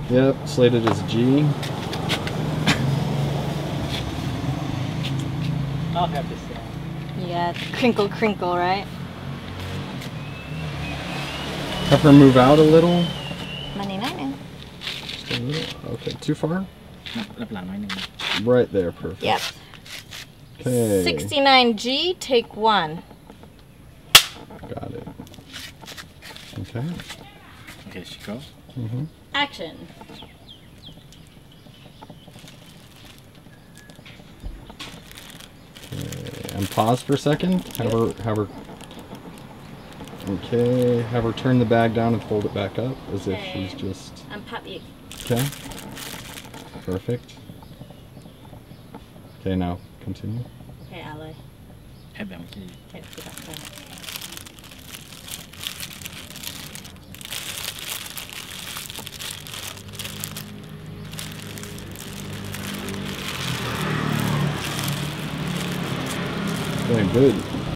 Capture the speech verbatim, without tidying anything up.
Yep, slated as G. I'll have this down. Yeah, crinkle, crinkle, right? Have her move out a little. Money nine. Just a little. Okay, too far? No, right there, perfect. Yep. Okay. sixty-nine G, take one. Got it. Okay. Okay, she go. Mm-hmm. Action. Okay. And pause for a second. Have her, have her. Okay. Have her turn the bag down and fold it back up as Okay. if she's just. Unpop you. Okay. Perfect. Okay, now continue. Okay, Ally. Have them key. Okay, let's go back there. Very good.